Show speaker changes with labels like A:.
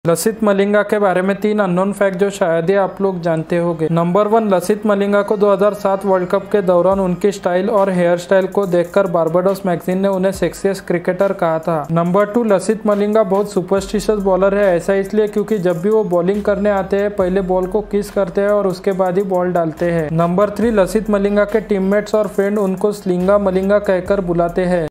A: लसित मलिंगा के बारे में 3 अननोन फैक्ट जो शायद ही आप लोग जानते होंगे। नंबर 1, लसित मलिंगा को 2007 वर्ल्ड कप के दौरान उनकी स्टाइल और हेयर स्टाइल को देखकर बारबाडोस मैगजीन ने उन्हें सेक्सिएस्ट क्रिकेटर कहा था। नंबर 2, लसित मलिंगा बहुत सुपरस्टिशियस बॉलर है। ऐसा इसलिए क्योंकि जब भी वो बॉलिंग करने आते हैं पहले बॉल को किस करते हैं और उसके बाद ही बॉल डालते हैं। नंबर 3, लसित मलिंगा के टीममेट्स और फ्रेंड उनको स्लिंगा मलिंगा कहकर बुलाते हैं।